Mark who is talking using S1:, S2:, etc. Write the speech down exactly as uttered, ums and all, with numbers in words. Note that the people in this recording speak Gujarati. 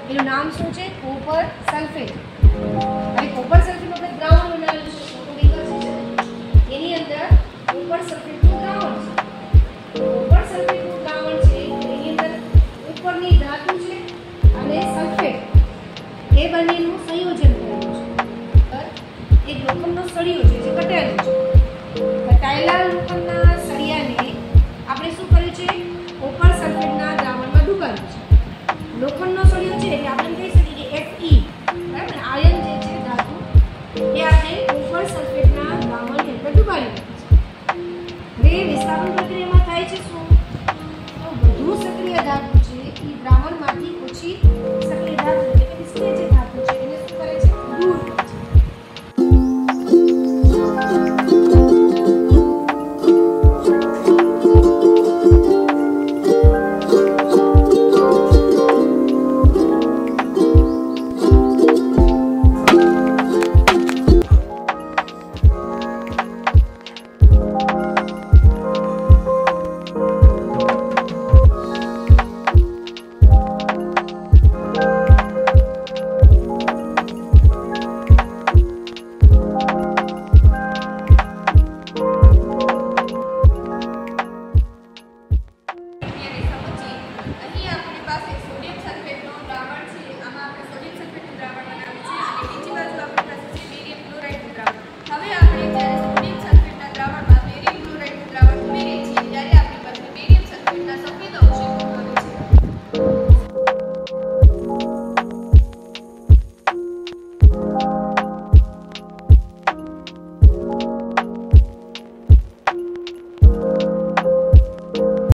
S1: એનું નામ શું છે? Copper sulphate. હવે કોપર સલ્ફેટ આપણે દ્રાવણ બનાવેલું છે, ફોટો દેખાશે છે એની અંદર કોપર સલ્ફેટનું દ્રાવણ છે. કોપર સલ્ફેટનું દ્રાવણ છે એની અંદર ઉપરની ધાતુ છે અને સલ્ફેટ એ બંનેનું